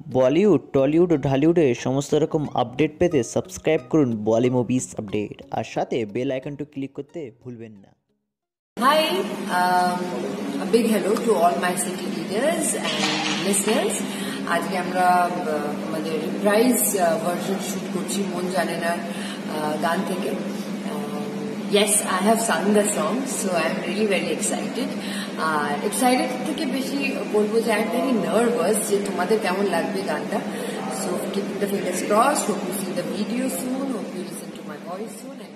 Bollywood, Tollywood ও ঢালিউডের সমস্ত রকম update পেতে সাবস্ক্রাইব করুন বলি মুভিজ আপডেট আর সাথে বেল আইকনটি ক্লিক করতে ভুলবেন না। Hi, a big hello to all my city leaders and listeners. আজকে আমরা আমাদের রিপ্রাইজ ভার্সন শুট করছি মন জানে না গান থেকে। Yes, I have sung the song, so I am really very excited. Excited থেকে বেশি বলবো যে I am very nervous যে তোমাদের কেমন লাগবে গানটা। So keep the fingers crossed. Hope you see the video soon. Hope you listen to my voice soon.